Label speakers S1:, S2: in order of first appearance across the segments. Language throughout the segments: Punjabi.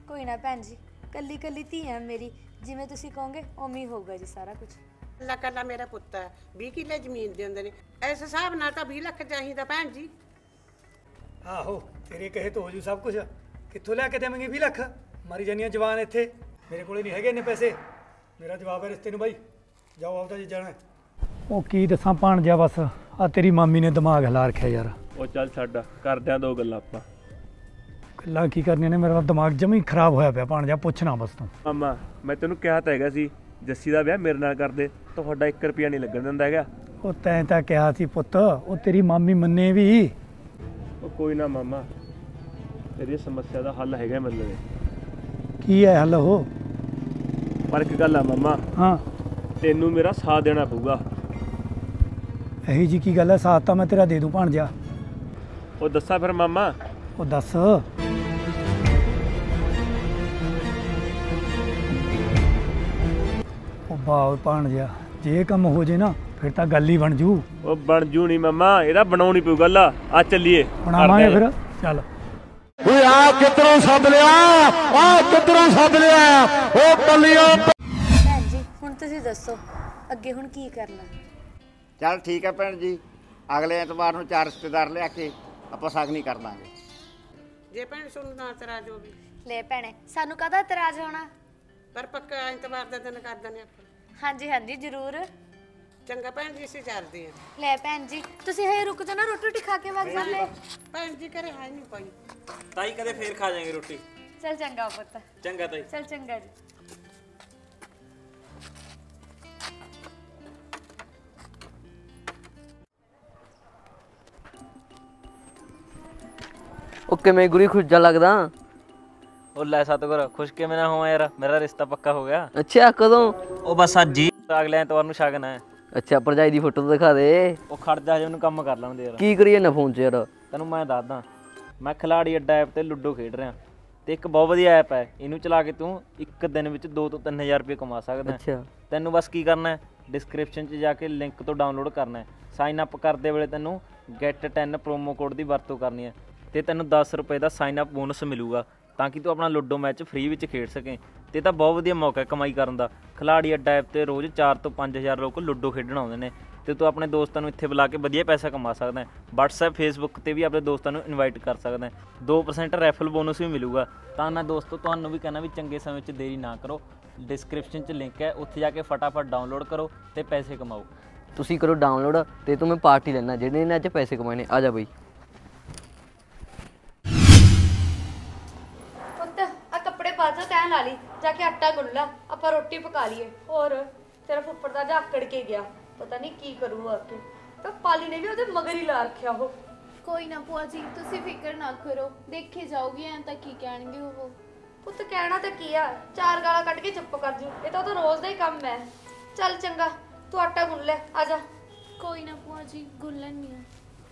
S1: कोई ना भैन जी, कल्ली कल्ली धी है मेरी, जिवें तुसीं कहोगे उवें ही होगा जी सारा कुछ।
S2: ला कला मेरा पुत्त है, 20 किले जमीन दे अंदर इस हिसाब नाल तां 20 लाख चाहिदा भैन जी।
S3: आहो तेरे कहे तो हो जू सब कुछ, कित्थों लैके देवांगे 20 लाख? मारी जानियां जवान इत्थे, मेरे कोल नहीं हैगे इन्ने पैसे। मेरा जवाब है रिश्ते नूं बाई, जाओ आपदा जी जाना। ਉਹ ਕੀ ਦੱਸਾਂ ਭਾਣਜਾ, ਬਸ ਆ ਤੇਰੀ ਮਾਮੀ ਨੇ ਦਿਮਾਗ ਹਿਲਾ ਰੱਖਿਆ ਯਾਰ।
S4: ਉਹ ਚੱਲ ਛੱਡ, ਕਰਦੇ ਆ ਦੋ ਗੱਲਾਂ ਆਪਾਂ।
S3: ਗੱਲਾਂ ਕੀ ਕਰਨੀਆਂ ਨੇ, ਮੇਰਾ ਦਿਮਾਗ ਜਮਾਂ ਹੀ ਖਰਾਬ ਹੋਇਆ ਪਿਆ ਭਾਣਜਾ, ਪੁੱਛਣਾ ਬਸ ਤੂੰ।
S4: ਮਾਮਾ ਮੈਂ ਤੈਨੂੰ ਕਿਹਾ ਤਾਂ ਹੈਗਾ ਸੀ ਜੱਸੀ ਦਾ ਵਿਆਹ ਮੇਰੇ ਨਾਲ ਕਰਦੇ, ਤੁਹਾਡਾ 1 ਰੁਪਿਆ ਨਹੀਂ ਲੱਗਣ ਦਿੰਦਾ ਹੈਗਾ।
S3: ਉਹ ਤੈਂ ਤਾਂ ਕਿਹਾ ਸੀ ਪੁੱਤ, ਉਹ ਤੇਰੀ ਮਾਮੀ ਮੰਨੇ ਵੀ।
S4: ਉਹ ਕੋਈ ਨਾ ਮਾਮਾ, ਤੇਰੀ ਸਮੱਸਿਆ ਦਾ ਹੱਲ ਹੈਗਾ ਮੇਰੇ ਲਈ।
S3: ਕੀ ਹੈ ਹੱਲ ਉਹ?
S4: ਪਰ ਇੱਕ ਗੱਲ ਆ ਮਾਮਾ,
S3: ਹਾਂ
S4: ਤੈਨੂੰ ਮੇਰਾ ਸਾਥ ਦੇਣਾ ਪਊਗਾ।
S3: ਇਹੀ ਜੀ ਕੀ ਗੱਲ ਹੈ? ਸਾਥ ਤਾਂ ਮੈਂ ਤੇਰਾ ਦੇ ਦੂੰ ਭਾਣਜਾ।
S4: ਉਹ ਦੱਸਾਂ ਫਿਰ ਮਾਮਾ?
S3: ਉਹ ਦੱਸ। ਉਹ ਵਾਹ ਭਾਣਜਾ, ਜੇ ਇਹ ਕੰਮ ਹੋ ਜੇ ਨਾ ਫਿਰ ਤਾਂ ਗੱਲ ਹੀ ਬਣ ਜੂ।
S4: ਉਹ ਬਣ ਜੂ ਨਹੀਂ ਮਾਮਾ, ਇਹਦਾ ਬਣਾਉਣੀ ਪਊ ਗੱਲ। ਆ ਚੱਲੀਏ
S3: ਬਣਾਵਾਂਗੇ ਫਿਰ, ਚੱਲ।
S5: ਓਏ ਆ ਕਿੱਧਰੋਂ ਸੱਦ ਲਿਆ, ਆ ਕਿੱਧਰੋਂ ਸੱਦ ਲਿਆ ਉਹ ਬੱਲੀਆਂ।
S1: ਭੈਣ ਜੀ ਹੁਣ ਤੁਸੀਂ ਦੱਸੋ ਅੱਗੇ ਹੁਣ ਕੀ ਕਰਨਾ?
S6: ਚੱਲ ਠੀਕ ਹੈ ਭੈਣ ਜੀ, ਅਗਲੇ ਐਤਵਾਰ ਨੂੰ 4 ਰਿਸ਼ਤੇਦਾਰ ਲਿਆ ਕੇ ਆਪਾਂ ਸਾਗਨੀ ਕਰ ਦਾਂਗੇ।
S2: ਜੇ ਭੈਣ ਸੁਣ ਨਾ ਇਤਰਾਜ਼ ਹੋਵੇ।
S1: ਲੈ ਭੈਣੇ, ਸਾਨੂੰ ਕਾਹਦਾ ਇਤਰਾਜ਼ ਹੋਣਾ?
S2: ਪਰ ਪੱਕਾ ਐਤਵਾਰ ਦਾ ਦਿਨ ਕਰ ਦਿੰਦੇ ਆਪਾਂ।
S1: ਹਾਂਜੀ ਹਾਂਜੀ ਜ਼ਰੂਰ।
S2: ਚੰਗਾ ਭੈਣ ਜੀ, ਅਸੀਂ ਚੱਲਦੇ ਹਾਂ।
S1: ਲੈ ਭੈਣ ਜੀ ਤੁਸੀਂ ਹਜੇ ਰੁਕ ਜਾਓ ਨਾ, ਰੋਟੀ ਰੋਟੀ ਖਾ ਕੇ ਵਗ ਜਾਂਦੇ।
S2: ਭੈਣ ਜੀ ਘਰੇ ਹੈ ਨਹੀਂ ਕੋਈ।
S4: ਤਾਈ ਕਦੇ ਫੇਰ ਖਾ ਜਾਾਂਗੇ ਰੋਟੀ।
S1: ਚਲ ਚੰਗਾ ਪੁੱਤ।
S4: ਚੰਗਾ ਤਾਈ।
S1: ਚਲ ਚੰਗਾ ਜੀ।
S7: ਉਹ ਕਿਵੇਂ ਗੁਰੀ ਖੁਸ਼ ਜਾ ਲੱਗਦਾ?
S8: ਉਹ ਲੈ ਸਤਿਗੁਰ, ਖੁਸ਼ ਕਿਵੇਂ ਨਾ ਹੋਵਾਂ ਯਾਰ, ਮੇਰਾ ਰਿਸ਼ਤਾ ਪੱਕਾ ਹੋ ਗਿਆ।
S7: ਅੱਛਾ ਕਦੋਂ?
S8: ਉਹ ਬਸ ਅੱਜ ਹੀ, ਅਗਲੇ ਐਤਵਾਰ ਨੂੰ ਸ਼ਗਨ ਹੈ।
S7: ਅੱਛਾ ਭਰਜਾਈ ਦੀ ਫੋਟੋ ਦਿਖਾ ਦੇ।
S8: ਉਹ ਖੜ ਜਾ, ਹਜੇ ਉਹਨੂੰ ਕੰਮ ਕਰ ਲੈਣ ਦੇ ਯਾਰ।
S7: ਕੀ ਕਰੀਏ ਨਾ ਫੋਨ 'ਚ ਯਾਰ?
S8: ਤੈਨੂੰ ਮੈਂ ਦੱਸਦਾ, ਮੈਂ ਖਿਲਾੜੀ ਅੱਡਾ ਐਪ ਤੇ ਲੁੱਡੋ ਖੇਡ ਰਿਹਾ, ਤੇ ਇੱਕ ਬਹੁਤ ਵਧੀਆ ਐਪ ਹੈ, ਇਹਨੂੰ ਚਲਾ ਕੇ ਤੂੰ ਇੱਕ ਦਿਨ ਵਿੱਚ 2 ਤੋਂ 3 ਹਜ਼ਾਰ ਰੁਪਏ ਕਮਾ ਸਕਦਾ।
S7: ਅੱਛਾ
S8: ਤੈਨੂੰ ਬਸ ਕੀ ਕਰਨਾ ਹੈ, ਡਿਸਕ੍ਰਿਪਸ਼ਨ 'ਚ ਜਾ ਕੇ ਲਿੰਕ ਤੋਂ ਡਾਊਨਲੋਡ ਕਰਨਾ ਹੈ। ਸਾਈਨ ਅਪ ਕਰਦੇ ਵੇਲੇ ਤੈਨੂੰ ਗੈਟ 10 ਪ੍ਰੋਮੋ ਕੋਡ ਦੀ ਵਰਤੋਂ ਕਰਨੀ ਹੈ, ਤੇ ਤੈਨੂੰ 10 ਰੁਪਏ ਦਾ ਸਾਈਨ ਅਪ ਬੋਨਸ ਮਿਲੂਗਾ, ਤਾਂ ਕਿ ਤੂੰ ਆਪਣਾ ਲੁੱਡੋ ਮੈਚ ਫ੍ਰੀ ਵਿੱਚ ਖੇਡ ਸਕੇ। ਤੇ ਤਾਂ ਬਹੁਤ ਵਧੀਆ ਮੌਕਾ ਹੈ ਕਮਾਈ ਕਰਨ ਦਾ। ਖਿਲਾੜੀ ਅੱਡਾ ਐਪ ਤੇ ਰੋਜ਼ 4 ਤੋਂ 5 ਹਜ਼ਾਰ ਲੋਕ ਲੁੱਡੋ ਖੇਡਣ ਆਉਂਦੇ ਨੇ, ਤੇ ਤੂੰ ਆਪਣੇ ਦੋਸਤਾਂ ਨੂੰ ਇੱਥੇ ਬੁਲਾ ਕੇ ਵਧੀਆ ਪੈਸਾ ਕਮਾ ਸਕਦਾ ਹੈ। WhatsApp Facebook ਤੇ ਵੀ ਆਪਣੇ ਦੋਸਤਾਂ ਨੂੰ ਇਨਵਾਈਟ ਕਰ ਸਕਦਾ ਹੈ। 2% ਰੈਫਲ ਬੋਨਸ ਵੀ ਮਿਲੂਗਾ। ਤਾਂ ਨਾ ਦੋਸਤੋ, ਤੁਹਾਨੂੰ ਵੀ ਕਹਿਣਾ ਵੀ ਚੰਗੇ ਸਮੇਂ 'ਚ ਦੇਰੀ ਨਾ ਕਰੋ। ਡਿਸਕ੍ਰਿਪਸ਼ਨ 'ਚ ਲਿੰਕ ਹੈ, ਉੱਥੇ ਜਾ ਕੇ ਫਟਾਫਟ ਡਾਊਨਲੋਡ ਕਰੋ ਤੇ ਪੈਸੇ ਕਮਾਓ।
S7: ਤੁਸੀਂ ਕਰੋ ਡਾਊਨਲੋਡ, ਤੇ ਤੂੰ ਮੈਂ ਪਾਰਟੀ ਲੈਣਾ ਜਿਹੜੇ ਇਹਨਾਂ 'ਚ ਪੈਸੇ ਕਮਾਏ ਨੇ। ਆ ਜਾ ਬਈ।
S1: ਪੁੱਤ ਆ ਕੱਪੜੇ ਪਾ ਜਾ, ਤੈਂ ਲਾ ਲਈ, ਜਾ ਕੇ ਆਟਾ ਗੁੰਨ ਲਾ, ਆਪਾਂ ਰੋਟੀ ਪਕਾ ਲਈਏ। ਹੋਰ ਤੇਰਾ ਫੁੱਫੜ ਦਾ ਜਾ ਆਕੜ ਕੇ ਗਿਆ, ਪਤਾ ਨਹੀਂ ਕੀ ਕਰੂਗਾ ਅੱਗੇ। ਤਾਂ ਪਾਲੀ ਨੇ ਵੀ ਉਹਦੇ ਮਗਰ ਹੀ ਲਾ ਰੱਖਿਆ ਉਹ।
S9: ਕੋਈ ਨਾ ਭੂਆ ਜੀ, ਤੁਸੀਂ ਫਿਕਰ ਨਾ ਕਰੋ, ਦੇਖੇ ਜਾਓਗੇ ਐਂ ਤਾਂ ਕੀ ਕਹਿਣਗੇ ਉਹ।
S1: ਪੁੱਤ ਕਹਿਣਾ ਤਾਂ ਕੀ ਆ, 4 ਗਾਲਾਂ ਕੱਢ ਕੇ ਚੁੱਪ ਕਰ ਜੂ, ਇਹ ਤਾਂ ਉਹਦਾ ਰੋਜ਼ ਦਾ ਹੀ ਕੰਮ ਹੈ। ਚੱਲ ਚੰਗਾ, ਤੂੰ ਆਟਾ ਗੁੰਨ ਲੈ, ਆ ਜਾ।
S9: ਕੋਈ ਨਾ ਭੂਆ ਜੀ, ਗੁੰਨ ਲੈਂਦੀ ਹਾਂ।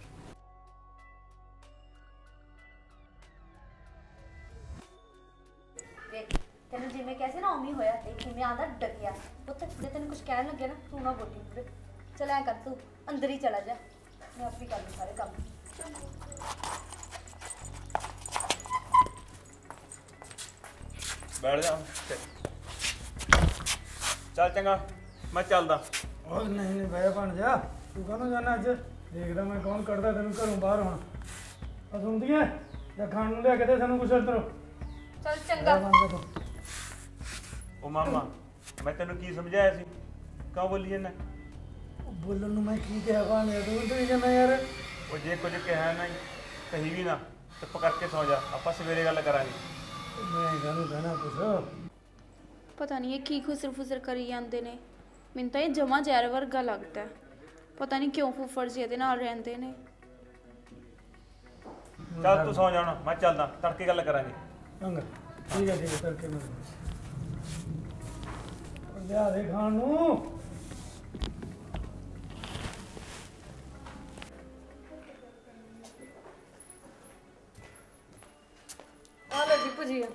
S1: ਤੈਨੂੰ ਜਿਵੇਂ ਕਿਹਾ ਸੀ ਨਾ ਉਵੇਂ ਹੋਇਆ, ਤੇ ਕਿਵੇਂ ਆਂਦਾ ਡਕਿਆ। ਪੁੱਤ ਜੇ ਤੈਨੂੰ ਕੁਝ ਕਹਿਣ ਲੱਗਿਆ ਨਾ, ਤੂੰ ਨਾ ਬੋਲੀ। ਚਲ ਐ ਕਰ, ਤੂੰ ਅੰਦਰ ਹੀ ਚਲਾ ਜਾ, ਮੈਂ ਆਪੇ ਕਰ ਲੂੰ ਸਾਰੇ ਕੰਮ।
S4: ਬੈਠ ਜਾ। ਚੱਲ ਚੰਗਾ, ਮੈਂ ਚੱਲਦਾ।
S3: ਉਹ ਨਹੀਂ ਨਹੀਂ ਬਹਿ ਭਾਣਜਾ, ਤੂੰ ਕਾਹਨੂੰ ਜਾਣਾ ਅੱਜ? ਦੇਖਦਾ ਮੈਂ ਕੌਣ ਕੱਢਦਾ ਤੈਨੂੰ ਘਰੋਂ ਬਾਹਰ। ਹੁਣ ਆ ਸੁਣਦੀ ਐ, ਜਾਂ ਖਾਣ ਨੂੰ ਲਿਆ ਕੇ ਦੇ ਸਾਨੂੰ ਕੁਛ ਇੱਧਰੋਂ।
S1: ਚਲ ਚੰਗਾ।
S4: ਉਹ ਮਾਮਾ, ਮੈਂ ਤੈਨੂੰ ਕੀ ਸਮਝਾਇਆ ਸੀ? ਕਿਉਂ ਬੋਲੀ ਜਾਂਦਾ?
S3: ਬੋਲਣ ਨੂੰ ਮੈਂ ਕੀ ਕਿਹਾ ਭਾਣਜਾ, ਤੂੰ ਤੇ ਜਾਣਾ ਯਾਰ।
S4: ਉਹ ਜੇ ਕੁਝ ਕਿਹਾ ਨਹੀਂ, ਕਹੀ ਵੀ ਨਾ, ਚੁੱਪ ਕਰਕੇ ਸੌ ਜਾ, ਆਪਾਂ ਸਵੇਰੇ ਗੱਲ ਕਰਾਂਗੇ।
S3: ਮੈਂ ਕਾਹਨੂੰ ਕਹਿਣਾ ਕੁਛ?
S9: ਪਤਾ ਨਹੀਂ ਇਹ ਕੀ ਖੁਸਰ ਫੁਸਰ ਕਰੀ ਜਾਂਦੇ ਨੇ, ਮੈਨੂੰ ਤਾਂ ਇਹ ਜਮਾ ਜ਼ਹਿਰ ਵਰਗਾ ਲੱਗਦਾ ਹੈ। ਪਤਾ ਨਹੀਂ ਕਿਉਂ ਫੁੱਫੜ ਜੀ ਇਹਦੇ ਨਾਲ ਰਹਿੰਦੇ ਨੇ।
S4: ਚੱਲ ਤੂੰ ਸੌ ਜਾਣਾ, ਮੈਂ ਚੱਲਦਾ, ਤੜਕੇ ਗੱਲ ਕਰਾਂਗੇ।
S3: ਚੰਗਾ ਠੀਕ ਹੈ ਤੜਕੇ ਮੈਂ ਲਿਆ ਦੇ ਖਾਣ ਨੂੰ।
S1: ਆ ਲੈ ਜੀ ਭੁਜੀਆ।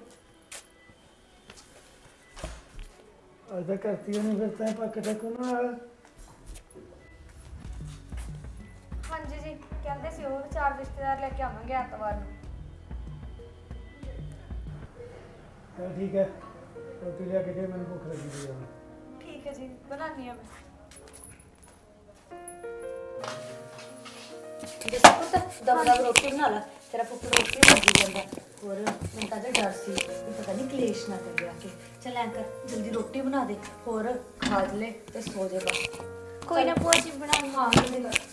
S3: ਅੱਜ ਤਾਂ ਕਰਤੀ ਉਹਨੇ ਫਿਰ ਤੈਂ ਪੱਕ ਟੱਕੂ ਨਾਲ।
S1: ਹਾਂਜੀ ਜੀ, ਕਹਿੰਦੇ ਸੀ ਉਹ 4 ਰਿਸ਼ਤੇਦਾਰ ਲੈ ਕੇ ਆਵਾਂਗੇ ਐਤਵਾਰ ਨੂੰ।
S3: चल ठीक है रोटी लिया के दे मैंने भूख लगी हुई है
S1: ठीक है जी बनानी है मैं जैसे पुੱਤ ਦਬ ਰੋਟੀ ਬਣਾ ਲਾ ਤੇਰਾ ਪੁੱਤ ਰੋਟੀ ਮੰਗੀ ਜਾਂਦਾ ਹੋਰ ਮੈਨੂੰ ਤਾਂ ਜੇ ਡਰ ਸੀ ਵੀ ਪਤਾ ਨਹੀਂ ਕਲੇਸ਼ ਨਾ ਕਰ ਗਿਆ ਕਿ ਚੱਲ ਐਂ ਕਰ ਜਲਦੀ ਰੋਟੀ ਬਣਾ ਦੇ ਹੋਰ ਖਾ ਲੈ ਤੇ ਸੋ ਜਾ ਬਸ
S9: ਕੋਈ ਨਾ ਭੂਆ ਜੀ ਬਣਾ ਲਓ।
S1: ਹਾਂ ਜਲਦੀ ਕਰ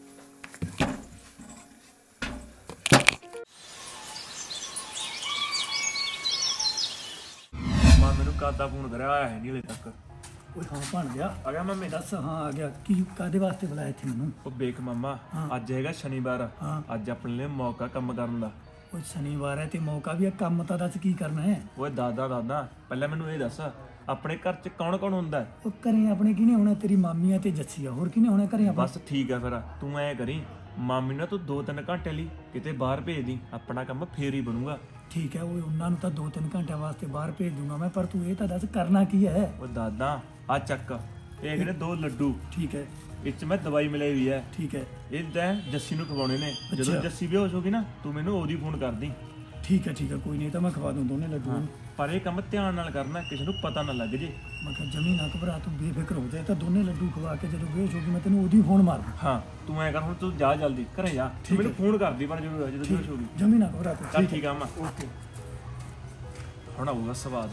S4: ਮਾਂ ਮੈਨੂੰ ਕਾਦਾ ਫੋਨ ਕਰਿਆ ਆਇਆ ਹੈ ਨਹੀਂ ਹਲੇ ਤੱਕ
S3: ਓਏ ਹਾਂ ਬਣ ਗਿਆ
S4: ਆ ਗਿਆ ਮੰਮੀ
S3: ਦੱਸ ਹਾਂ ਆ ਗਿਆ ਕੀ ਕਾਦੇ ਵਾਸਤੇ ਬੁਲਾਇਆ ਇੱਥੇ ਮੈਨੂੰ
S4: ਉਹ ਵੇਖ ਮਾਮਾ ਅੱਜ ਹੈਗਾ ਸ਼ਨੀਵਾਰ
S3: ਹਾਂ।
S4: ਅੱਜ ਆਪਣੇ ਲਈ ਮੌਕਾ ਕੰਮ ਕਰਨ ਦਾ
S3: ਓਏ ਸ਼ਨੀਵਾਰ ਹੈ ਤੇ ਮੌਕਾ ਵੀ ਹੈ ਕੰਮ ਤਾਂ ਦੱਸ ਕੀ ਕਰਨਾ ਹੈ
S4: ਓਏ ਦਾਦਾ ਪਹਿਲਾਂ ਮੈਨੂੰ ਇਹ ਦੱਸ ਆਪਣੇ ਘਰ 'ਚ ਕੌਣ ਕੌਣ ਹੁੰਦਾ ਹੈ?
S3: ਉਹ ਘਰੇ ਆਪਣੇ ਕਿਹਨੇ ਹੋਣਾ ਤੇਰੀ ਮਾਮੀ ਆ ਤੇ ਜੱਸੀ ਆ ਹੋਰ ਕਿਹਨੇ ਹੋਣਾ ਘਰੇ ਆਪਾਂ
S4: ਬਸ ਠੀਕ ਆ ਫਿਰ ਤੂੰ ਐ ਕਰੀ ਮਾਮੀ ਨੂੰ ਤੂੰ 2-3 ਘੰਟੇ ਲਈ ਕਿਤੇ ਬਾਹਰ ਭੇਜ ਦੀ ਆਪਣਾ ਕੰਮ ਫੇਰ ਹੀ ਬਣੂਗਾ।
S3: ਠੀਕ ਹੈ ਓਏ ਉਹਨਾਂ ਨੂੰ ਤਾਂ 2-3 ਘੰਟਿਆਂ ਵਾਸਤੇ ਬਾਹਰ ਭੇਜ ਦੂੰਗਾ ਮੈਂ ਪਰ ਤੂੰ ਇਹ ਤਾਂ ਦੱਸ ਕਰਨਾ ਕੀ ਹੈ
S4: ਓ ਦਾਦਾ ਆ ਚੱਕ ਇਹ ਕਿਹੜੇ 2 ਲੱਡੂ
S3: ਠੀਕ ਹੈ
S4: ਇਹ 'ਚ ਮੈਂ ਦਵਾਈ ਮਿਲਾਈ ਹੋਈ ਹੈ
S3: ਠੀਕ ਹੈ
S4: ਇਹ ਤਾਂ ਜੱਸੀ ਨੂੰ ਖਵਾਉਣੇ ਨੇ ਜਦੋਂ ਜੱਸੀ ਬੇਹੋਸ਼ ਹੋਗੀ ਨਾ ਤੂੰ ਮੈਨੂੰ ਉਹਦੀ ਫੋਨ ਕਰਦੀ।
S3: ਠੀਕ ਹੈ ਕੋਈ ਨਹੀਂ ਤਾਂ ਮੈਂ ਖਵਾ ਦੂੰ ਦੋਨੇ ਲੱਡੂ ਨੂੰ
S4: ਪਰ ਇਹ ਕੰਮ ਧਿਆਨ ਨਾਲ ਕਰਨਾ ਕਿਸੇ ਨੂੰ ਪਤਾ ਨਾ ਲੱਗ ਜੇ।
S3: ਮੈਂ ਕਿਹਾ ਜਮੀ ਨਾ ਘਬਰਾ ਤੂੰ ਬੇਫਿਕਰ ਹੋ ਜਾ ਤਾਂ ਦੋਨੇ ਲੱਡੂ ਖਵਾ ਕੇ ਜਦੋਂ ਬੇਹੋਸ਼ ਹੋ ਗਈ ਮੈਂ ਤੈਨੂੰ ਉਹਦੀ ਫੋਨ ਮਾਰ ਦੂੰ
S4: ਹਾਂ ਤੂੰ ਐ ਕਰ ਹੁਣ ਤੂੰ ਜਾ ਜਲਦੀ ਘਰੇ ਜਾ ਤੂੰ ਮੈਨੂੰ ਫੋਨ ਕਰਦੀ ਪਰ ਜਦੋਂ ਬੇਹੋਸ਼ ਹੋ ਗਈ
S3: ਜਮੀ ਨਾ ਘਬਰਾ ਤੂੰ
S4: ਚੱਲ ਠੀਕ ਆ ਮਾਂ
S3: ਓਕੇ
S4: ਹੁਣ ਆਊਗਾ ਸਵਾਦ।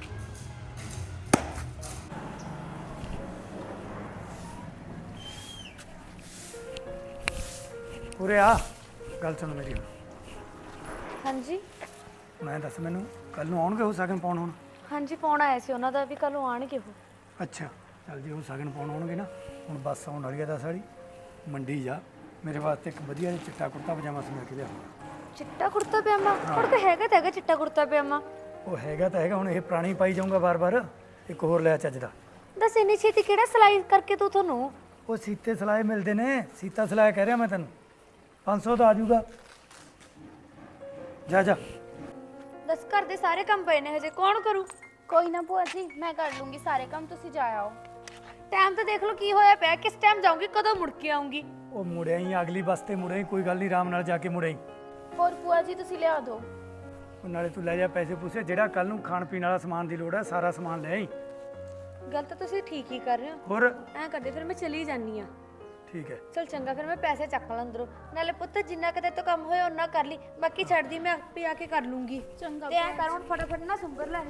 S3: ਉਰੇ ਆ ਗੱਲ ਸੁਣ ਮੇਰੀ
S1: ਹਾਂਜੀ
S3: ਮੈਂ ਦੱਸ ਮੈਨੂੰ ਕੱਲ ਨੂੰ ਆਉਣਗੇ ਉਹ ਸ਼ਗਨ ਪਾਉਣ ਹੁਣ
S1: ਹਾਂਜੀ ਫੋਨ ਆਇਆ ਸੀ ਉਹਨਾਂ ਦਾ ਵੀ ਕੱਲ ਨੂੰ ਆਣਗੇ ਉਹ
S3: ਅੱਛਾ ਚੱਲ ਜੀ ਉਹ ਸ਼ਗਨ ਪਾਉਣ ਆਉਣਗੇ ਨਾ ਹੁਣ ਬੱਸ ਆਉਣ ਵਾਲੀ ਹੈ 10 ਵਾਲੀ ਮੰਡੀ ਜਾ ਮੇਰੇ ਵਾਸਤੇ ਇੱਕ ਵਧੀਆ ਜਿਹਾ ਚਿੱਟਾ ਕੁੜਤਾ ਪਜਾਮਾ ਸਮਝ ਕੇ ਲਿਆ
S1: ਚਿੱਟਾ ਕੁੜਤਾ ਪਜਾਮਾ ਹੁਣ ਤਾਂ ਹੈਗਾ ਚਿੱਟਾ ਕੁੜਤਾ ਪਜਾਮਾ
S3: ਉਹ ਹੈਗਾ ਤਾਂ ਹੈਗਾ ਹੁਣ ਇਹ ਪੁਰਾਣੀ ਪਾਈ ਜਾਊਂਗਾ ਬਾਰ-ਬਾਰ ਇੱਕ ਹੋਰ ਲਿਆ ਚੱਜ ਦਾ
S1: ਦੱਸ ਇੰਨੀ ਛੇਤੀ ਕਿਹੜਾ ਸਿਲਾਈ ਕਰਕੇ ਤੂੰ ਤੁਹਾਨੂੰ
S3: ਉਹ ਸੀਤੇ ਸਿਲਾਏ ਮਿਲਦੇ ਨੇ ਸੀਤਾ ਸਿਲਾਇਆ ਕਹਿ ਰਿਹਾ ਮੈਂ ਤੈਨੂੰ 500 ਦਾ ਆ ਜਾਊਗਾ ਜਾ
S1: ਦੱਸ ਘਰ ਦੇ ਸਾਰੇ ਕੰਮ ਪਏ ਨੇ ਹਜੇ ਕੌਣ ਕਰੂ
S9: ਕੋਈ ਨਾ ਭੂਆ ਜੀ ਮੈਂ ਕਰ ਲੂੰਗੀ ਸਾਰੇ ਕੰਮ, ਤੁਸੀਂ ਜਾ ਆਓ।
S1: ਟਾਈਮ ਤਾਂ ਦੇਖ ਲਓ ਕੀ ਹੋਇਆ ਪਿਆ ਕਿਸ ਟਾਈਮ ਜਾਊਂਗੀ ਕਦੋਂ ਮੁੜ ਕੇ ਆਉਂਗੀ
S3: ਉਹ ਮੁੜਿਆ ਹੀ ਅਗਲੀ ਬੱਸ ਤੇ ਮੁੜਿਆ ਹੀ ਕੋਈ ਗੱਲ ਨਹੀਂ ਆਰਾਮ ਨਾਲ ਜਾ ਕੇ ਮੁੜਿਆ ਹੀ
S9: ਹੋਰ ਭੂਆ ਜੀ ਤੁਸੀਂ ਲਿਆ ਦਿਓ।
S3: ਉਹ ਨਾਲੇ ਤੂੰ ਲੈ ਜਾ ਪੈਸੇ ਪੂਸੇ ਜਿਹੜਾ ਕੱਲ ਨੂੰ ਖਾਣ ਪੀਣ ਵਾਲਾ ਸਮਾਨ ਦੀ ਲੋੜ ਹੈ ਸਾਰਾ ਸਮਾਨ ਲੈ ਆਈ
S1: ਗੱਲ ਤਾਂ ਤੁਸੀਂ ਠੀਕ ਹੀ ਕਰ ਰਹੇ ਹੋ
S3: ਹੋਰ
S1: ਐਂ ਕਰਦੇ ਫਿਰ ਮੈਂ ਚਲੀ ਜਾਨੀ ਆ
S3: ਠੀਕ ਹੈ
S1: ਚਲ ਚੰਗਾ ਫਿਰ ਮੈਂ ਪੈਸੇ ਚੱਕ ਲਾਂ ਅੰਦਰੋਂ ਨਾਲੇ ਪੁੱਤ ਜਿੰਨਾ ਕਦੇ ਤੋਂ ਕੰਮ ਹੋਇਆ ਉਹਨਾਂ ਕਰ ਲਈ ਬਾਕੀ ਛੱਡਦੀ ਮੈਂ ਆਪੇ ਆ ਕੇ ਕਰ ਲੂੰਗੀ
S9: ਚੰਗਾ
S1: ਤੇ ਐਂ ਕਰ ਹੁਣ ਫਟਾਫਟ ਨਾ ਸੁੰਗਰ ਲੈ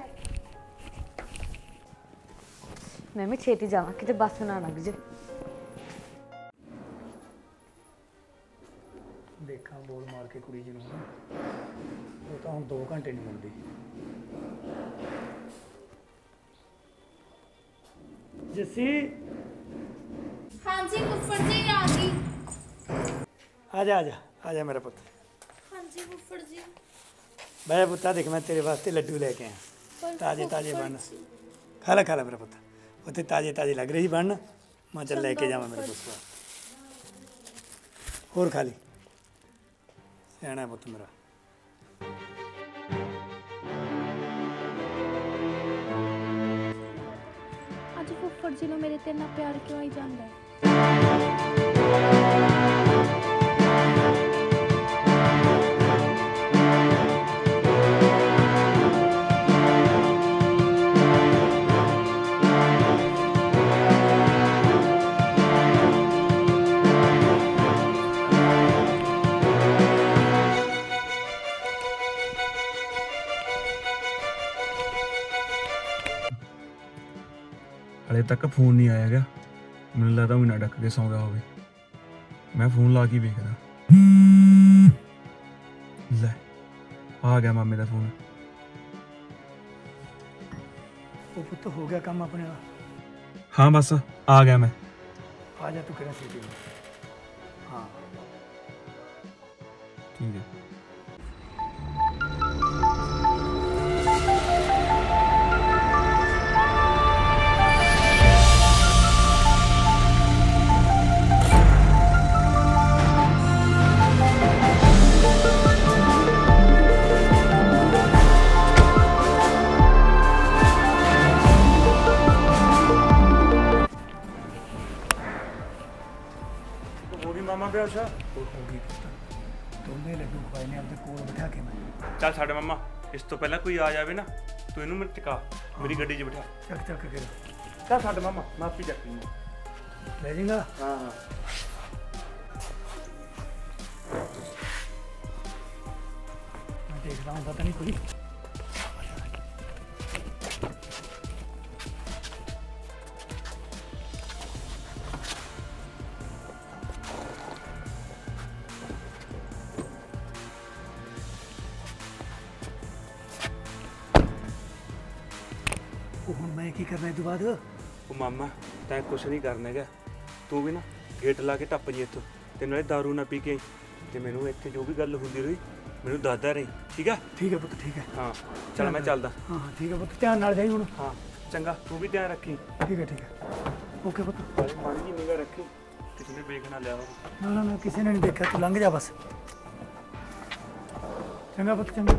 S1: ਮੈਂ ਵੀ ਛੇਤੀ ਜਾਵਾਂ ਕਿਤੇ ਬੱਸ ਨਾ ਲੱਗ ਜੇ
S3: ਦੇਖਾਂ ਬੋਲ ਮਾਰ ਕੇ ਕੁੜੀ ਜੀ ਨੂੰ ਉਹ ਤਾਂ ਹੁਣ 2 ਘੰਟੇ ਨਹੀਂ ਮਿਲਦੀ ਜੱਸੀ
S9: ਹਾਂਜੀ ਫੁੱਫੜ ਜੀ ਆ ਗਈ।
S3: ਆ ਜਾ ਮੇਰਾ ਪੁੱਤ
S9: ਹਾਂਜੀ ਫੁੱਫੜ ਜੀ।
S3: ਮੈਂ ਪੁੱਤਾ ਦੇਖ ਮੈਂ ਤੇਰੇ ਵਾਸਤੇ ਲੱਡੂ ਲੈ ਕੇ ਆਇਆ ਤਾਜ਼ੇ ਬਣ ਖਾ ਲੈ ਮੇਰਾ ਪੁੱਤ ਉੱਥੇ ਤਾਜ਼ੇ ਲੱਗ ਰਹੀ ਬਣ ਮੈਂ ਚੱਲ ਲੈ ਕੇ ਜਾਵਾਂ ਮੇਰੇ ਪੁੱਤ ਹੋਰ ਖਾ ਲਈ ਸਿਆਣਾ ਪੁੱਤ ਮੇਰਾ
S9: ਅੱਜ ਫੁੱਫੜ ਜੀ ਨੂੰ ਮੇਰੇ ਤੇ ਇੰਨਾ ਪਿਆਰ ਕਿਉਂ ਆਈ ਜਾਂਦਾ ਹੈ?
S4: ਹਲੇ ਤੱਕ ਫੋਨ ਨਹੀਂ ਆਇਆ ਹੈਗਾ ਮੈਨੂੰ ਲੱਗਦਾ ਉਹ ਨਾ ਡੱਕ ਕੇ ਸੌਂ ਗਿਆ ਹੋਵੇ ਮੈਂ ਫੋਨ ਲਾ ਕੇ ਵੇਖਦਾ ਲੈ ਆ ਗਿਆ ਮਾਮੇ ਦਾ ਫੋਨ
S3: ਉਹ ਪੁੱਤ ਹੋ ਗਿਆ ਕੰਮ ਆਪਣੇ ਵਾਲਾ
S4: ਹਾਂ ਬਸ ਆ ਗਿਆ ਮੈਂ
S3: ਆ ਜਾ ਤੂੰ ਕਿਹੜਾ ਸੀਟੀ ਹਾਂ
S4: ਠੀਕ ਹੈ ਮਾਮਾ ਪਿਆ ਅੱਛਾ
S3: ਹੋ ਗਈ ਪੁੱਤ ਦੋਨੇ ਲੱਡੂ ਖਵਾਏ ਨੇ ਆਪਣੇ ਕੋਲ ਬਿਠਾ ਕੇ ਮੈਂ
S4: ਚੱਲ ਸਾਡੇ ਮਾਮਾ ਇਸ ਤੋਂ ਪਹਿਲਾਂ ਕੋਈ ਆ ਜਾਵੇ ਨਾ ਤੂੰ ਇਹਨੂੰ ਮੈਨੂੰ ਟਿਕਾ ਮੇਰੀ ਗੱਡੀ 'ਚ ਬਿਠਾ
S3: ਚੱਕ ਚੱਕ ਕੇ
S4: ਚੱਲ ਛੱਡ ਮਾਮਾ ਮੈਂ ਆਪੇ ਚੱਕ ਲੂੰਗਾ
S3: ਲੈ ਜਾਏਗਾ।
S4: ਹਾਂ ਹਾਂ
S3: ਮੈਂ ਦੇਖਦਾ ਹੁੰਦਾ ਤਾਂ ਨਹੀਂ ਕੋਈ। ਉਹ ਹੁਣ ਮੈਂ ਕੀ ਕਰਨਾ ਇਹ ਤੋਂ ਬਾਅਦ?
S4: ਉਹ ਮਾਮਾ ਤੈਂ ਕੁਛ ਨਹੀਂ ਕਰਨਾ ਹੈਗਾ ਤੂੰ ਵੀ ਨਾ ਗੇਟ ਲਾ ਕੇ ਟੱਪ ਜੀ ਇੱਥੋਂ ਤੇ ਨਾਲੇ ਦਾਰੂ ਨਾ ਪੀ ਕੇ ਆਈ ਤੇ ਮੈਨੂੰ ਇੱਥੇ ਜੋ ਵੀ ਗੱਲ ਹੁੰਦੀ ਰਹੀ ਮੈਨੂੰ ਦੱਸਦਾ ਰਹੀ ਠੀਕ ਆ?
S3: ਠੀਕ ਹੈ ਪੁੱਤ ਠੀਕ ਹੈ।
S4: ਹਾਂ ਚੱਲ ਮੈਂ ਚੱਲਦਾ।
S3: ਹਾਂ ਠੀਕ ਹੈ ਪੁੱਤ ਧਿਆਨ ਨਾਲ ਜਾਈ ਹੁਣ।
S4: ਹਾਂ ਚੰਗਾ ਤੂੰ ਵੀ ਧਿਆਨ ਰੱਖੀ।
S3: ਠੀਕ ਹੈ ਓਕੇ ਪੁੱਤ।
S4: ਮਾੜੀ ਜੀ ਨਿਗਾਹ ਰੱਖੀ ਕਿਸੇ ਨੇ ਵੇਖ ਨਾ ਲਿਆ ਹੋਵੇ।
S3: ਨਾ ਨਾ ਕਿਸੇ ਨੇ ਨਹੀਂ ਦੇਖਿਆ ਤੂੰ ਲੰਘ ਜਾ ਬਸ। ਚੰਗਾ ਪੁੱਤ ਚੰਗਾ।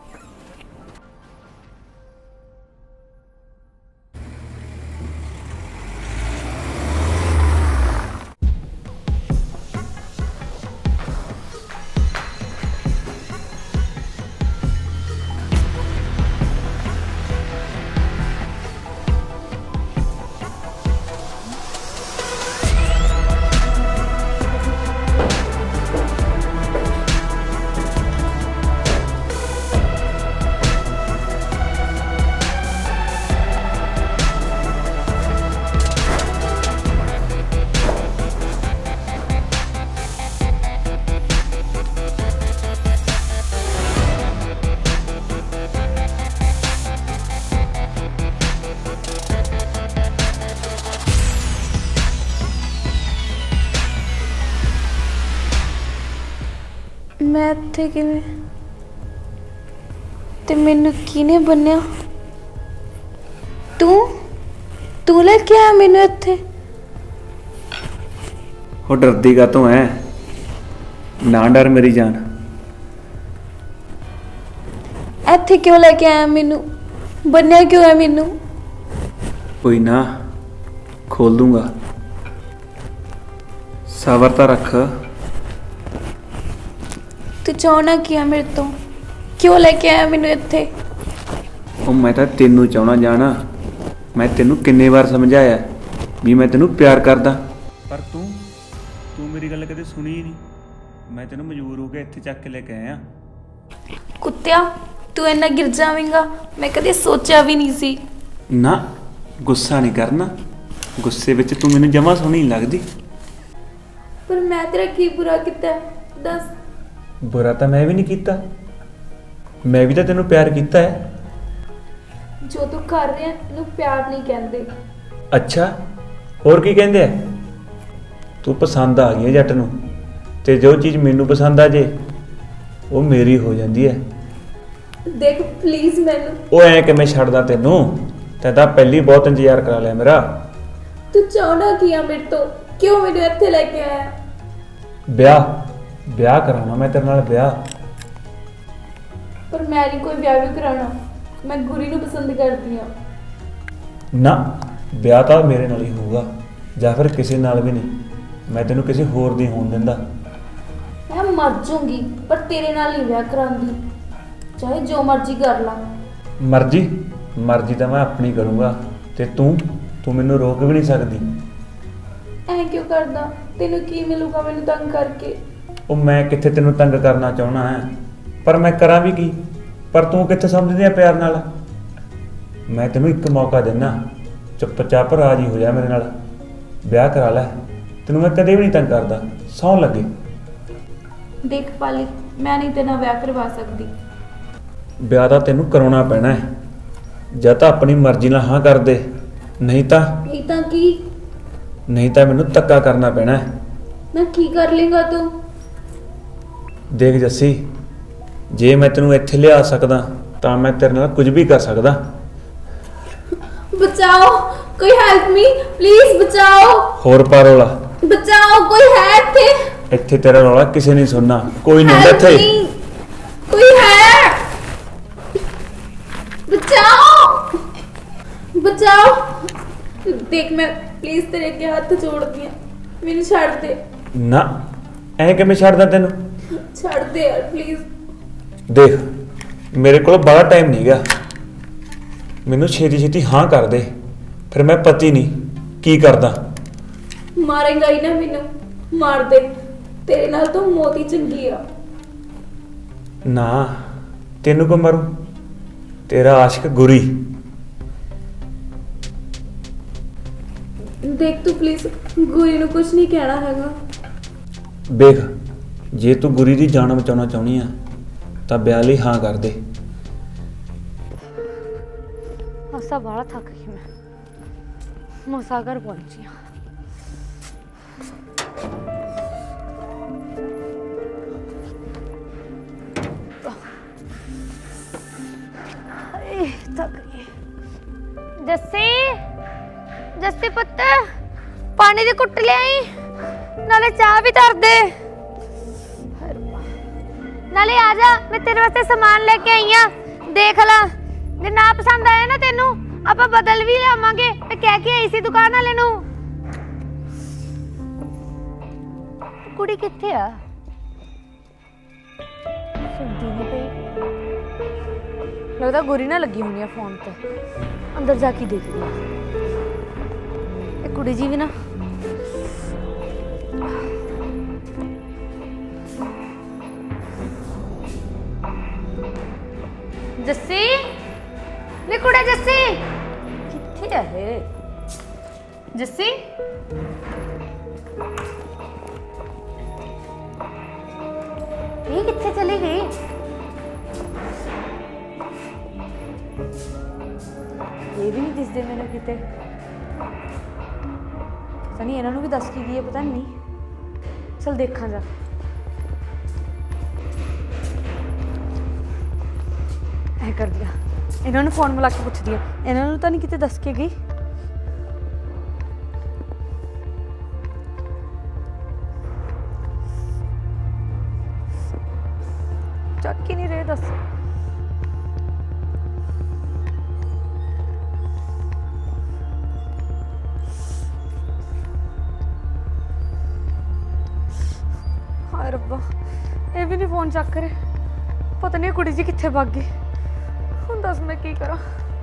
S9: ਮੈਂ ਇੱਥੇ ਕਿਵੇਂ ਤੇ ਮੈਨੂੰ ਕਿਹਨੇ ਬੰਨਿਆ? ਤੂੰ ਲੈ ਕੇ ਆਇਆ ਮੈਨੂੰ ਇੱਥੇ?
S4: ਉਹ ਡਰਦੀ ਕਾ ਤੂੰ ਐ? ਨਾ ਡਰ ਮੇਰੀ ਜਾਨ।
S9: ਇੱਥੇ ਕਿਉਂ ਲੈ ਕੇ ਆਇਆ ਮੈਨੂੰ? ਬੰਨਿਆ ਕਿਉਂ ਹੈ ਮੈਨੂੰ?
S4: ਕੋਈ ਨਾ ਖੋਲ ਦੂੰਗਾ ਸਬਰ ਤਾਂ ਰੱਖ।
S9: ਤੂੰ ਚਾਹਣਾ ਕੀ ਆ ਮੇਰੇ ਤੋਂ? ਕਿਉਂ ਲੈ ਕੇ ਆਇਆ ਮੈਨੂੰ ਇੱਥੇ?
S4: ਉਹ ਮੈਂ ਤਾਂ ਤੈਨੂੰ ਚਾਹਣਾ ਜਾਣਾ। ਮੈਂ ਤੈਨੂੰ ਕਿੰਨੇ ਵਾਰ ਸਮਝਾਇਆ ਵੀ ਮੈਂ ਤੈਨੂੰ ਪਿਆਰ ਕਰਦਾ ਪਰ ਤੂੰ ਮੇਰੀ ਗੱਲ ਕਦੇ ਸੁਣੀ ਹੀ ਨਹੀਂ। ਮੈਂ ਤੈਨੂੰ ਮਜਬੂਰ ਹੋ ਕੇ ਇੱਥੇ ਚੱਕ ਕੇ ਲੈ ਕੇ ਆਇਆ।
S9: ਕੁੱਤਿਆ ਤੂੰ ਇੰਨਾ ਗਿਰ ਜਾਵੇਂਗਾ ਮੈਂ ਕਦੇ ਸੋਚਿਆ ਵੀ ਨਹੀਂ ਸੀ।
S4: ਨਾ ਗੁੱਸਾ ਨਹੀਂ ਕਰਨਾ। ਗੁੱਸੇ ਵਿੱਚ ਤੂੰ ਮੈਨੂੰ ਜਮਾਂ ਸੋਹਣੀ ਨਹੀਂ ਲੱਗਦੀ।
S9: ਪਰ ਮੈਂ ਤੇਰਾ ਕੀ ਬੁਰਾ ਕੀਤਾ ਦੱਸ?
S4: ਬੁਰਾ ਤਾਂ ਮੈਂ ਵੀ ਨਹੀਂ ਕੀਤਾ। ਮੈਂ ਵੀ ਤਾਂ ਤੈਨੂੰ ਪਿਆਰ ਕੀਤਾ ਹੈ।
S9: ਜੋ ਤੂੰ ਕਰ ਰਿਹਾ ਇਹਨੂੰ ਪਿਆਰ ਨਹੀਂ ਕਹਿੰਦੇ।
S4: ਅੱਛਾ ਹੋਰ ਕੀ ਕਹਿੰਦੇ ਆ? ਤੂੰ ਪਸੰਦ ਆ ਗਈ ਹੈ ਜੱਟ ਨੂੰ ਤੇ ਜੋ ਚੀਜ਼ ਮੈਨੂੰ ਪਸੰਦ ਆ ਜੇ ਉਹ ਮੇਰੀ ਹੋ ਜਾਂਦੀ ਹੈ।
S9: ਦੇਖ ਪਲੀਜ਼ ਮੈਨੂੰ।
S4: ਉਹ ਐ ਕਿਵੇਂ ਛੱਡਦਾ ਤੈਨੂੰ? ਤੈਂ ਤਾਂ ਪਹਿਲੀ ਬਹੁਤ ਇੰਤਜ਼ਾਰ ਕਰਾ ਲਿਆ ਮੇਰਾ।
S9: ਤੂੰ ਚਾਹਣਾ ਕੀ ਆ ਮੇਰੇ ਤੋਂ? ਕਿਉਂ ਮੈਨੂੰ ਇੱਥੇ ਲੈ ਕੇ ਆਇਆ?
S4: ਵਿਆਹ ਕਰਾਉਣਾ ਮੈਂ ਤੇਰੇ ਨਾਲ ਵਿਆਹ।
S9: ਪਰ ਮੈਂ ਨਹੀਂ ਕੋਈ ਵਿਆਹ ਵੀ ਕਰਾਉਣਾ। ਮੈਂ ਗੁਰੀ ਨੂੰ ਪਸੰਦ ਕਰਦੀ ਆ।
S4: ਨਾ ਵਿਆਹ ਤਾਂ ਮੇਰੇ ਨਾਲ ਹੀ ਹੋਊਗਾ ਜਾਂ ਫਿਰ ਕਿਸੇ ਨਾਲ ਵੀ ਨਹੀਂ। ਮੈਂ ਤੈਨੂੰ ਕਿਸੇ ਹੋਰ ਦੀ ਹੋਣ ਦਿੰਦਾ।
S9: ਮੈਂ ਮਰ ਜਾਊਂਗੀ ਪਰ ਤੇਰੇ ਨਾਲ ਨਹੀਂ ਵਿਆਹ ਕਰਾਂਗੀ। ਚਾਹੇ ਜੋ ਮਰਜ਼ੀ ਕਰ ਲਾ।
S4: ਮਰਜ਼ੀ ਤਾਂ ਮੈਂ ਆਪਣੀ ਕਰੂੰਗਾ ਤੇ ਤੂੰ ਮੈਨੂੰ ਰੋਕ ਵੀ ਨਹੀਂ ਸਕਦੀ।
S9: ਐ ਕਿਉਂ ਕਰਦਾ? ਤੈਨੂੰ ਕੀ ਮਿਲੂਗਾ ਮੈਨੂੰ ਤੰਗ ਕਰਕੇ?
S4: ਉਹ ਮੈਂ ਕਿੱਥੇ ਤੈਨੂੰ ਤੰਗ ਕਰਨਾ ਚਾਹਣਾ ਹੈ ਪਰ ਮੈਂ ਕਰਾਂ ਵੀ ਕੀ? ਪਰ ਤੂੰ ਕਿੱਥੇ ਸਮਝਦੀ ਆ ਪਿਆਰ ਨਾਲ? ਮੈਂ ਤੈਨੂੰ ਇੱਕ ਮੌਕਾ ਦਿੰਦਾ ਚੁੱਪਚਾਪ ਰਾਜੀ ਹੋ ਜਾ ਮੇਰੇ ਨਾਲ ਵਿਆਹ ਕਰਾ ਲੈ। ਤੈਨੂੰ ਮੈਂ ਕਦੇ ਵੀ ਨਹੀਂ ਤੰਗ ਕਰਦਾ ਸਹੁੰ ਲੱਗੇ।
S9: ਦੇਖ ਪਾਲੀ ਮੈਂ ਨਹੀਂ ਤੇਰੇ ਨਾਲ ਵਿਆਹ ਕਰਵਾ ਸਕਦੀ।
S4: ਵਿਆਹ ਤਾਂ ਤੈਨੂੰ ਕਰਾਉਣਾ ਪੈਣਾ ਹੈ। ਜਾਂ ਤਾਂ ਆਪਣੀ ਮਰਜ਼ੀ ਨਾਲ ਹਾਂ ਕਰ ਦੇ ਨਹੀਂ ਤਾਂ ਮੈਨੂੰ ਧੱਕਾ ਕਰਨਾ ਪੈਣਾ ਹੈ।
S9: ਨਾ ਕੀ ਕਰ ਲੇਗਾ ਤੂੰ?
S4: ਦੇਖ ਜੱਸੀ ਜੇ ਮੈਂ ਤੈਨੂੰ ਇੱਥੇ ਲਿਆ ਸਕਦਾ ਤਾਂ ਮੈਂ ਤੇਰੇ ਨਾਲ ਕੁਝ ਵੀ ਕਰ ਸਕਦਾ।
S9: ਬਚਾਓ ਕੋਈ ਹੈਲਪ ਮੀ ਪਲੀਜ਼ ਬਚਾਓ।
S4: ਹੋਰ ਪਾ ਰੌਲਾ।
S9: ਬਚਾਓ ਕੋਈ ਹੈ ਇੱਥੇ?
S4: ਇੱਥੇ ਤੇਰਾ ਰੌਲਾ ਕਿਸੇ ਨਹੀਂ ਸੁਣਨਾ। ਕੋਈ ਨਹੀਂ ਹੁੰਦਾ ਇੱਥੇ।
S9: ਕੋਈ ਹੈ? ਬਚਾਓ। ਦੇਖ ਮੈਂ ਪਲੀਜ਼ ਤੇਰੇ ਅੱਗੇ ਹੱਥ ਜੋੜਦੀ ਆ ਮੈਨੂੰ ਛੱਡ ਦੇ।
S4: ਨਾ ਐ ਕਿਵੇਂ ਛੱਡਦਾ ਤੈਨੂੰ?
S9: ਛੱਡ ਦੇ ਯਾਰ ਪਲੀਜ਼।
S4: ਦੇਖ ਮੇਰੇ ਕੋਲ ਬੜਾ ਟਾਈਮ ਨਹੀਂ ਗਾ। ਮੈਨੂੰ ਛੇਤੀ ਛੇਤੀ ਹਾਂ ਕਰ ਦੇ, ਫਿਰ ਮੈਂ ਪਤੀ ਨਹੀਂ ਕੀ ਕਰਦਾ।
S9: ਮਾਰੇਗਾ ਹੀ ਨਾ ਮੈਨੂੰ, ਮਾਰ ਦੇ, ਤੇਰੇ ਨਾਲ ਤਾਂ ਮੌਤ ਹੀ ਚੰਗੀ ਆ।
S4: ਨਾ ਤੈਨੂੰ ਕੋ ਮਰੂ, ਤੇਰਾ ਆਸ਼ਿਕ ਗੁਰੀ।
S9: ਦੇਖ ਤੂੰ ਪਲੀਜ਼ ਗੁਰੀ ਨੂੰ ਕੁਝ ਨਹੀਂ ਕਹਿਣਾ ਹੈਗਾ।
S4: ਵੇਖ ਜੇ ਤੂੰ ਗੁਰੀ ਦੀ ਜਾਨ ਬਚਾਉਣਾ ਚਾਹੁੰਦੀ ਆ ਤਾਂ ਵਿਆਹ ਲਈ ਹਾਂ ਕਰ ਦੇ।
S1: ਮਸਾ ਬੜਾ ਥੱਕ ਗਈ ਮੈਂ, ਮਸਾ ਘਰ ਪਹੁੰਚੀ ਹਾਂ। ਥੱਕ ਗਈ। ਜੱਸੀ, ਜੱਸੀ ਪੁੱਤ ਪਾਣੀ ਦੀ ਕੁੱਟ ਲਿਆਈ, ਨਾਲੇ ਚਾਹ ਵੀ ਧਰ ਦੇ, ਨਾਲੇ ਆ ਜਾ ਮੈਂ ਤੇਰੇ ਵਾਸਤੇ ਸਮਾਨ ਲੈ ਕੇ ਆਈ ਆ, ਦੇਖ ਲੈ, ਜੇ ਨਾ ਪਸੰਦ ਆਇਆ ਨਾ ਤੈਨੂੰ ਆਪਾਂ ਬਦਲ ਵੀ ਲਿਆਵਾਂਗੇ। ਮੈਂ ਕਹਿ ਕੇ ਆਈ ਸੀ ਦੁਕਾਨ ਵਾਲੇ ਨੂੰ। ਕੁੜੀ ਕਿੱਥੇ ਆ? ਸੁਣਦੀ ਨਹੀਂ ਪਈ, ਲੱਗਦਾ ਗੁਰੀ ਨਾ ਲੱਗੀ ਹੋਣੀ ਆ ਫੋਨ ਤੇ। ਅੰਦਰ ਜਾ ਕੇ ਦੇਖਦੀ ਆ, ਇਹ ਕੁੜੀ ਜੀ ਵੀ ਨਾ ਜੱਸੀ, ਨੀ ਕੁੜੇ ਜੱਸੀ ਕਿੱਥੇ ਆ ਇਹ? ਜੱਸੀ ਇਹ ਕਿੱਥੇ ਚਲੀ ਗਈ? ਇਹ ਵੀ ਨਹੀਂ ਦਿਸਦੇ ਮੈਨੂੰ ਕਿਤੇ। ਪਤਾ ਨਹੀਂ ਇਹਨਾਂ ਨੂੰ ਵੀ ਦੱਸ ਕੇ ਗਈ ਹੈ, ਪਤਾ ਨਹੀਂ। ਚਲ ਦੇਖਾਂ ਜਾ। ਐ ਕਰਦੀ ਆ, ਇਹਨਾਂ ਨੂੰ ਫੋਨ ਮਿਲਾ ਕੇ ਪੁੱਛਦੀ ਆ, ਇਹਨਾਂ ਨੂੰ ਤਾਂ ਨਹੀਂ ਕਿਤੇ ਦੱਸ ਕੇ ਗਈ। ਚੱਕ ਹੀ ਨਹੀਂ ਰਹੇ, ਦੱਸ। ਹਾਏ ਰੱਬਾ, ਇਹ ਵੀ ਨਹੀਂ ਫੋਨ ਚੱਕ ਰਹੇ। ਪਤਾ ਨਹੀਂ ਕੁੜੀ ਜੀ ਕਿੱਥੇ ਭੱਗ ਗਈ। ਹੁਣ ਦੱਸ ਮੈਂ ਕੀ ਕਰਾਂ?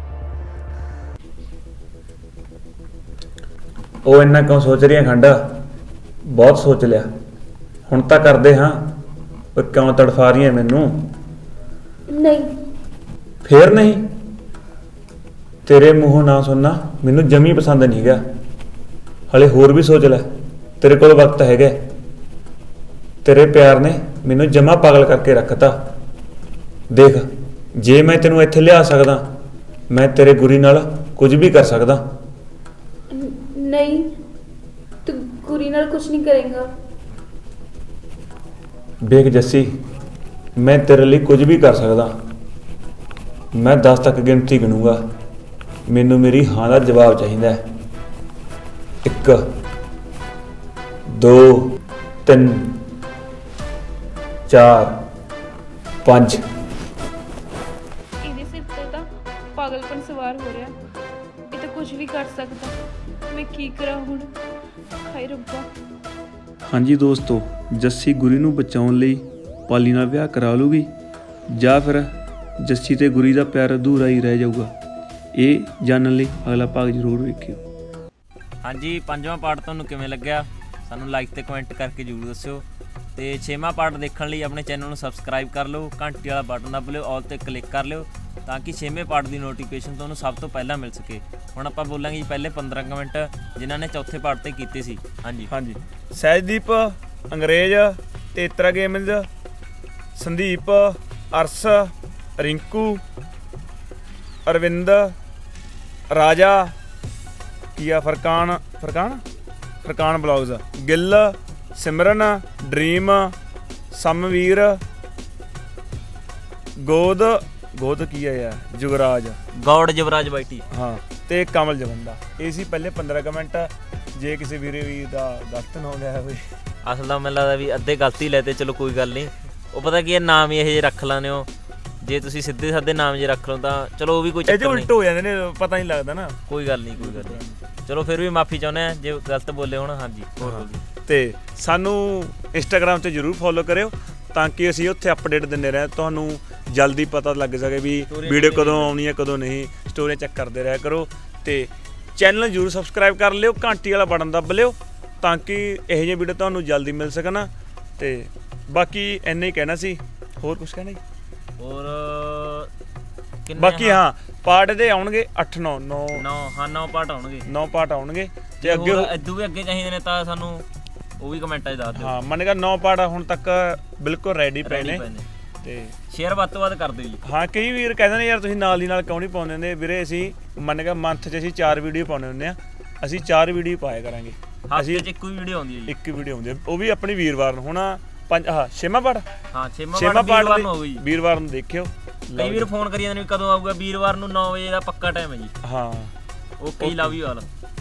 S4: ਉਹ ਇੰਨਾ ਕਿਉਂ ਸੋਚ ਰਹੀ ਹੈ ਖੰਡ? ਬਹੁਤ ਸੋਚ ਲਿਆ, ਹੁਣ ਤਾਂ ਕਰਦੇ ਹਾਂ। ਉਹ ਕਿਉਂ ਤੜਫਾ ਰਹੀ ਹੈ ਮੈਨੂੰ?
S9: ਨਹੀਂ।
S4: ਫੇਰ ਨਹੀਂ? ਤੇਰੇ ਮੂੰਹੋਂ ਨਾ ਸੁਣਨਾ ਮੈਨੂੰ ਜਮੀ ਪਸੰਦ ਨਹੀਂ ਹੈਗਾ। ਹਲੇ ਹੋਰ ਵੀ ਸੋਚ ਲੈ, ਤੇਰੇ ਕੋਲ ਵਕਤ ਹੈਗਾ। ਤੇਰੇ ਪਿਆਰ ਨੇ ਮੈਨੂੰ ਜਮਾ ਪਾਗਲ ਕਰਕੇ ਰੱਖਤਾ। ਦੇਖ, ਜੇ ਮੈਂ ਤੈਨੂੰ ਇੱਥੇ ਲਿਆ ਸਕਦਾ, ਮੈਂ ਤੇਰੇ ਗੁਰੀ ਨਾਲ ਕੁਝ ਵੀ ਕਰ ਸਕਦਾ।
S9: ਨਹੀਂ, ਤੂੰ ਗੁਰੀ ਨਾਲ ਕੁਝ ਨਹੀਂ ਕਰੇਗਾ।
S4: ਵੇਖ ਜੱਸੀ, ਮੈਂ ਤੇਰੇ ਲਈ ਕੁਝ ਵੀ ਕਰ ਸਕਦਾ। ਮੈਂ 10 ਤੱਕ ਗਿਣਤੀ ਗਿਣੂੰਗਾ, ਮੈਨੂੰ ਮੇਰੀ ਹਾਂ ਦਾ ਜਵਾਬ ਚਾਹੀਦਾ ਹੈ। 1 2 3 4 5।
S9: ਇਹਦੇ ਸਿਰ ਤੇ ਤਾਂ ਪਾਗਲਪਨ ਸਵਾਰ ਹੋ ਰਿਹਾ। ਇਹ ਤਾਂ ਕੁਝ ਵੀ ਕਰ ਸਕਦਾ। ਮੈਂ ਕੀ ਕਰਾਂ ਹੁਣ? ਹਾਏ ਰੱਬਾ।
S4: ਹਾਂਜੀ ਦੋਸਤੋ, ਜੱਸੀ ਗੁਰੀ ਨੂੰ ਬਚਾਉਣ ਲਈ ਪਾਲੀ ਨਾਲ ਵਿਆਹ ਕਰਾ ਲੂਗੀ ਜਾਂ ਫਿਰ ਜੱਸੀ ਤੇ ਗੁਰੀ ਦਾ ਪਿਆਰ ਅਧੂਰਾ ਹੀ ਰਹਿ ਜਾਊਗਾ। ਇਹ ਜਾਣਨ ਲਈ ਅਗਲਾ ਭਾਗ ਜ਼ਰੂਰ ਵੇਖਿਓ।
S8: ਹਾਂਜੀ, 5ਵਾਂ ਪਾਰਟ ਤੁਹਾਨੂੰ ਕਿਵੇਂ ਲੱਗਿਆ ਸਾਨੂੰ ਲਾਈਕ ਤੇ ਕਮੈਂਟ ਕਰਕੇ ਜ਼ਰੂਰ ਦੱਸਿਓ। ਤੇ 6ਵਾਂ ਪਾਰਟ ਦੇਖਣ ਲਈ ਆਪਣੇ ਚੈਨਲ ਨੂੰ ਸਬਸਕ੍ਰਾਈਬ ਕਰ ਲਓ, ਘੰਟੀ ਵਾਲਾ ਬਟਨ ਦਬ ਲਿਓ, ਆਲ ਤੇ ਕਲਿੱਕ ਕਰ ਲਿਓ ਤਾਂ ਕਿ 6ਵੇਂ ਪਾਰਟ ਦੀ ਨੋਟੀਫਿਕੇਸ਼ਨ ਤੁਹਾਨੂੰ ਸਭ ਤੋਂ ਪਹਿਲਾਂ ਮਿਲ ਸਕੇ। ਹੁਣ ਆਪਾਂ ਬੋਲਾਂਗੇ ਜੀ ਪਹਿਲੇ 15 ਕਮੈਂਟ ਜਿਨ੍ਹਾਂ ਨੇ ਚੌਥੇ ਪਾਰਟ ਤੇ ਕੀਤੇ ਸੀ। ਹਾਂਜੀ,
S4: ਸਹਿਜਦੀਪ, ਅੰਗਰੇਜ਼, ਤੇਤਰਾ ਗੇਮਿੰਗ, ਸੰਦੀਪ, ਅਰਸ, ਰਿੰਕੂ, ਅਰਵਿੰਦ, ਰਾਜਾ, ਕੀਆ, ਫਰਕਾਨ ਬਲੌਗਸ, ਗਿੱਲ, ਸਿਮਰਨ, ਡਰੀਮ, ਸਮਵੀਰ, ਗੋਦ ਕੀ ਹੈ ਯਾਰ,
S8: ਜੁਗਰਾਜ ਬਾਈਟੀ,
S4: ਹਾਂ, ਤੇ ਕਮਲ ਜਵੰਦਾ। ਇਹ ਸੀ ਪਹਿਲੇ 15 ਕਮੈਂਟ। ਜੇ ਕਿਸੇ ਵੀਰ ਦਾ ਗਲਤ ਨਾ ਹੋ ਗਿਆ ਹੋਵੇ,
S8: ਅਸਲ ਦਾ ਮੈਨੂੰ ਲੱਗਦਾ ਵੀ ਅੱਧੇ ਗਲਤੀ ਲੈ ਤੇ ਚਲੋ ਕੋਈ ਗੱਲ ਨਹੀਂ। ਉਹ ਪਤਾ ਕੀ ਹੈ, ਨਾਮ ਹੀ ਇਹੋ ਜਿਹੇ ਰੱਖ ਲੈਂਦੇ ਹੋ। ਜੇ ਤੁਸੀਂ ਸਿੱਧੇ ਸਾਦੇ ਨਾਮ ਜੇ ਰੱਖ ਲਓ ਤਾਂ ਚਲੋ ਉਹ ਵੀ ਕੋਈ ਚੱਕਰ ਨਹੀਂ,
S4: ਉਲਟ ਹੋ ਜਾਂਦੇ ਨੇ, ਪਤਾ ਨਹੀਂ ਲੱਗਦਾ ਨਾ।
S8: ਕੋਈ ਗੱਲ ਨਹੀਂ। ਚਲੋ ਫਿਰ ਵੀ ਮਾਫੀ ਚਾਹੁੰਦੇ ਆ ਜੇ ਗਲਤ ਬੋਲੇ ਹੋਣ। ਹਾਂਜੀ, ਹੋਰ
S4: ਤੇ ਸਾਨੂੰ ਇੰਸਟਾਗ੍ਰਾਮ 'ਤੇ ਜ਼ਰੂਰ ਫੋਲੋ ਕਰਿਓ ਤਾਂ ਕਿ ਅਸੀਂ ਉੱਥੇ ਅਪਡੇਟ ਦਿੰਦੇ ਰਹੇ, ਤੁਹਾਨੂੰ ਜਲਦੀ ਪਤਾ ਲੱਗ ਸਕੇ ਵੀ ਵੀਡੀਓ ਕਦੋਂ ਆਉਣੀ ਹੈ ਕਦੋਂ ਨਹੀਂ। ਸਟੋਰੀਆਂ ਚੈੱਕ ਕਰਦੇ ਰਿਹਾ ਕਰੋ ਤੇ ਚੈਨਲ ਨੂੰ ਜ਼ਰੂਰ ਸਬਸਕ੍ਰਾਈਬ ਕਰ ਲਿਓ, ਘੰਟੀ ਵਾਲਾ ਬਟਨ ਦੱਬ ਲਿਓ ਤਾਂ ਕਿ ਇਹੋ ਜਿਹੇ ਵੀਡੀਓ ਤੁਹਾਨੂੰ ਜਲਦੀ ਮਿਲ ਸਕਣ। ਤੇ ਬਾਕੀ ਇੰਨਾ ਹੀ ਕਹਿਣਾ ਸੀ, ਹੋਰ ਕੁਝ ਕਹਿਣਾ ਜੀ?
S8: ਹੋਰ
S4: ਬਾਕੀ ਹਾਂ ਪਾਰਟ ਦੇ ਆਉਣਗੇ 8 9
S8: 9 ਪਾਰਟ ਆਉਣਗੇ,
S4: 9 ਪਾਰਟ ਆਉਣਗੇ ਤੇ
S8: ਤੇ
S4: ਅੱਗੇ
S8: ਇਦੋਂ ਵੀ ਅੱਗੇ ਚਾਹੀਦੇ ਨੇ ਤਾਂ ਸਾਨੂੰ ਉਹ ਵੀ ਕਮੈਂਟਾਂ 'ਚ ਦੱਸ ਦਿਓ।
S4: ਹਾਂ ਮੰਨੇਗਾ 9 ਪਾਰਟ ਹੁਣ ਤੱਕ ਬਿਲਕੁਲ ਰੈਡੀ ਪਏ ਨੇ ਤੇ
S8: ਸ਼ੇਅਰ ਵੱਧ ਤੋਂ ਵੱਧ ਕਰ ਦਿਓ ਜੀ।
S4: ਹਾਂ ਕਈ ਵੀਰ ਕਹਿੰਦੇ ਨੇ ਯਾਰ ਤੁਸੀਂ ਨਾਲ ਦੀ ਨਾਲ ਕਿਉਂ ਨਹੀਂ ਪਾਉਂਦੇ ਹੁੰਦੇ ਵੀਰੇ, ਅਸੀਂ ਮੰਨੇਗਾ ਮੰਥ 'ਚ ਅਸੀਂ 4 ਵੀਡੀਓ ਪਾਉਂਦੇ ਹੁੰਦੇ ਆ, ਅਸੀਂ 4 ਵੀਡੀਓ ਪਾਇਆ ਕਰਾਂਗੇ।
S8: ਹਫ਼ਤੇ 'ਚ ਇੱਕੋ ਹੀ ਵੀਡੀਓ ਆਉਂਦੀ ਹੈ ਜੀ,
S4: ਇੱਕ ਹੀ ਵੀਡੀਓ ਆਉਂਦੀ ਹੈ, ਉਹ ਵੀ ਆਪਣੀ ਵੀਰਵਾਰ ਨੂੰ। ਹੁਣ 6ਵਾਂ ਪਾਰਟ,
S8: ਹਾਂ 6ਵਾਂ
S4: ਪਾਰਟ
S8: ਵੀਰਵਾਰ ਨੂੰ ਹੋਊਗੀ।
S4: ਵੀਰਵਾਰ ਨੂੰ ਦੇਖਿਓ।
S8: ਕਈ ਵੀਰ ਫੋਨ ਕਰੀ ਜਾਂਦੇ ਨੇ ਵੀ ਕਦੋਂ ਆਊਗਾ, ਵੀਰਵਾਰ ਨੂੰ 9 ਵਜੇ ਦਾ ਪੱਕਾ ਟਾਈਮ ਹੈ ਜੀ।
S4: ਹਾਂ
S8: ਓਕੇ, ਲਵ ਯੂ ਆਲ।